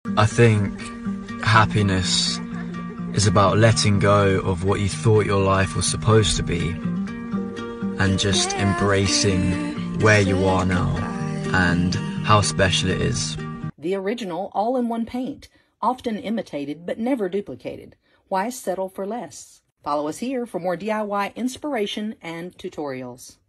I think happiness is about letting go of what you thought your life was supposed to be and just embracing where you are now and how special it is. The original all-in-one paint, often imitated but never duplicated. Why settle for less? Follow us here for more DIY inspiration and tutorials.